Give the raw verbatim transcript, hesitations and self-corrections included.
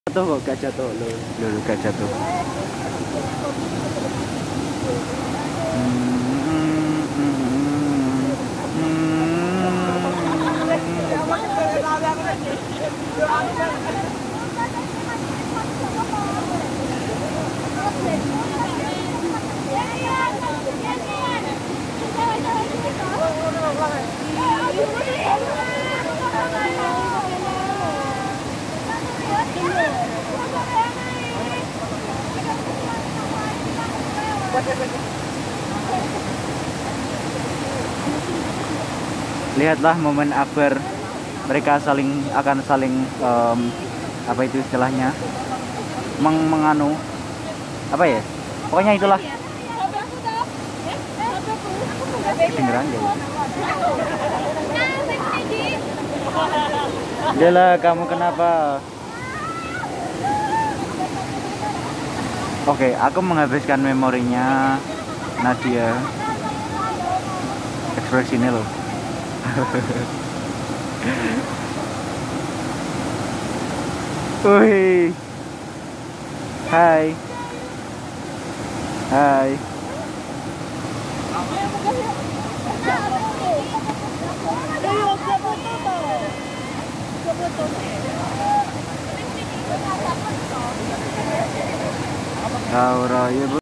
Jatuh kok, gak jatuh loh. Loh, gak jatuh. Lihatlah momen akbar, mereka saling akan saling um, apa itu istilahnya meng menganu apa ya, pokoknya itulah kedengeran ya. Dela, kamu kenapa? Oke, aku menghabiskan memorinya Nadia. Ekspresi ini loh. Wih. Hai. Hai. Kau raya